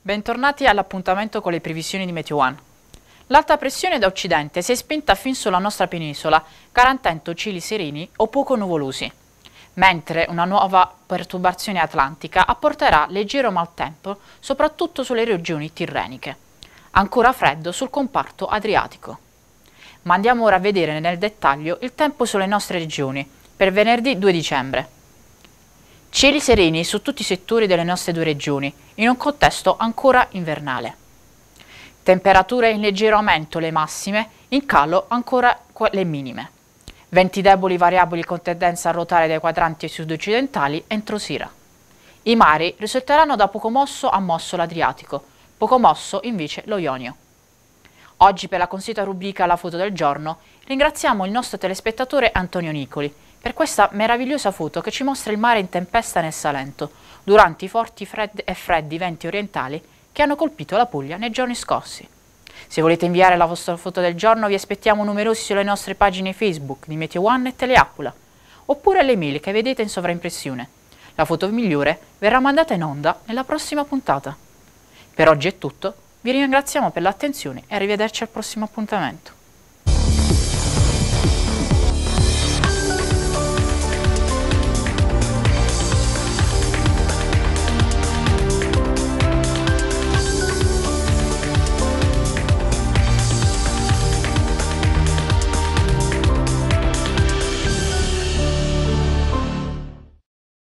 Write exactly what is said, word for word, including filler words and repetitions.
Bentornati all'appuntamento con le previsioni di Meteo One. L'alta pressione da occidente si è spinta fin sulla nostra penisola, garantendo cieli sereni o poco nuvolosi, mentre una nuova perturbazione atlantica apporterà leggero maltempo soprattutto sulle regioni tirreniche. Ancora freddo sul comparto adriatico. Ma andiamo ora a vedere nel dettaglio il tempo sulle nostre regioni per venerdì due dicembre. Cieli sereni su tutti i settori delle nostre due regioni, in un contesto ancora invernale. Temperature in leggero aumento le massime, in calo ancora le minime. Venti deboli variabili con tendenza a ruotare dai quadranti sud-occidentali entro Sira. I mari risulteranno da poco mosso a mosso l'Adriatico, poco mosso invece lo Ionio. Oggi per la consueta rubrica La foto del giorno ringraziamo il nostro telespettatore Antonio Nicoli per questa meravigliosa foto che ci mostra il mare in tempesta nel Salento durante i forti freddi e freddi venti orientali che hanno colpito la Puglia nei giorni scorsi. Se volete inviare la vostra foto del giorno vi aspettiamo numerosi sulle nostre pagine Facebook di Meteo One e Teleacqua, oppure alle mail che vedete in sovraimpressione. La foto migliore verrà mandata in onda nella prossima puntata. Per oggi è tutto, vi ringraziamo per l'attenzione e arrivederci al prossimo appuntamento.